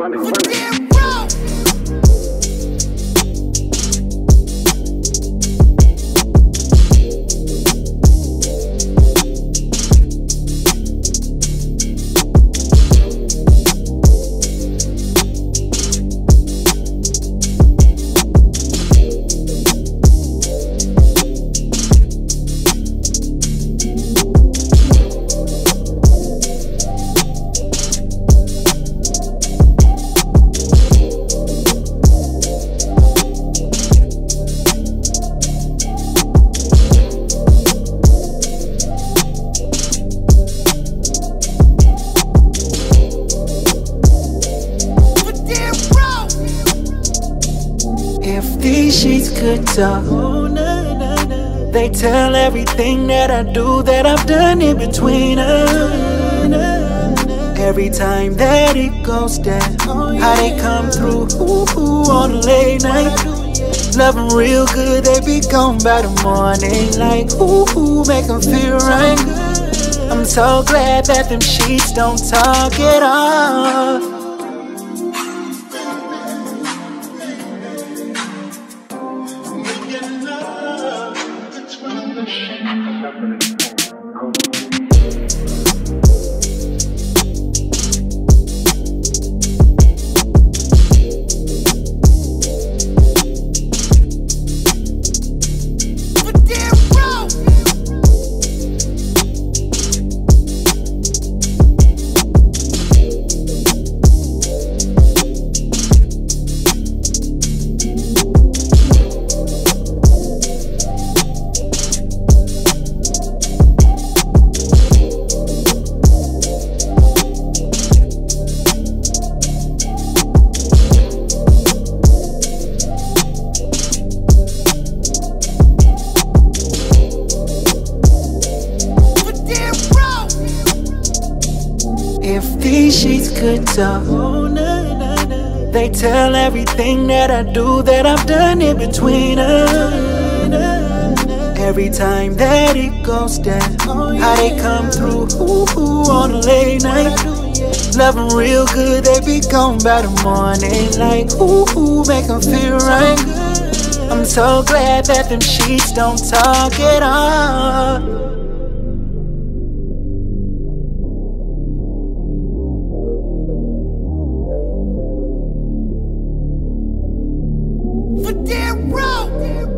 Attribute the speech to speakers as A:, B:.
A: If these sheets could talk, they tell everything that I do, that I've done in between us. Every time that it goes down, how they come through on a late night. Love 'em real good, they be gone by the morning. Like make 'em feel right. I'm so glad that them sheets don't talk at all. If these sheets could talk, they tell everything that I do, that I've done in between us. Every time that it goes down, how they come through on a late night. Love 'em real good, they be gone by the morning. Like make 'em feel right. I'm so glad that them sheets don't talk at all.
B: For damn row!